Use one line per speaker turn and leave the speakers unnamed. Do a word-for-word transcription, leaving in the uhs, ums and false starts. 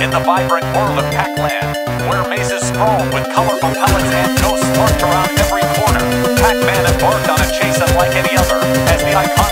in the vibrant world of Pac-Land, where mazes sprawl with colorful pellets and ghosts lurk around every corner. Pac-Man embarked on a chase unlike any other, as the iconic